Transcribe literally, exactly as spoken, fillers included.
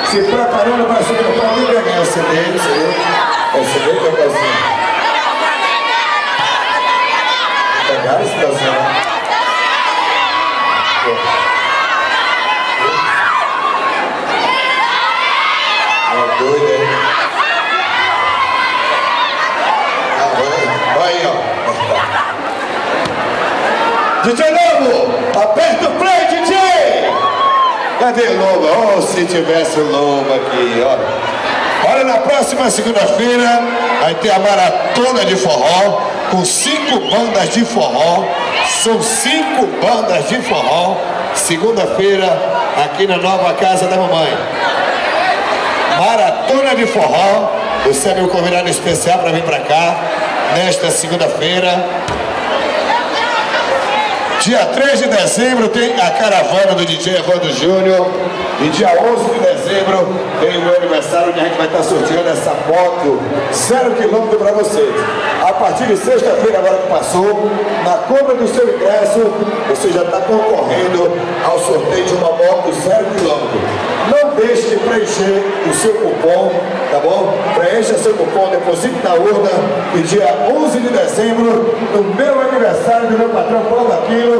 se preparando para subir no palco e ganhar o C D, o C D, é o C D que é o calcinho. Pegaram esse calcinho? É doido, hein? Ah, vai, vai aí, ó. D J Lobo, aperta o play, D J! Cadê o Lobo? Oh, se tivesse o Lobo aqui, olha. Olha, na próxima segunda-feira vai ter a maratona de forró com cinco bandas de forró. São cinco bandas de forró. Segunda-feira, aqui na nova casa da mamãe. Maratona de forró. Você é meu convidado especial para vir para cá nesta segunda-feira. Dia três de dezembro tem a caravana do D J Rodo Júnior. E dia onze de dezembro tem o meu aniversário, onde a gente vai estar sorteando essa moto zero quilômetro para vocês. A partir de sexta-feira, agora que passou, na compra do seu ingresso, você já está concorrendo ao sorteio de uma moto zero quilômetro. Não deixe de preencher o seu cupom, tá bom? Preencha seu cupom, deposite na urna. E dia onze de dezembro, no meu aniversário do meu patrão Paulo Aquino,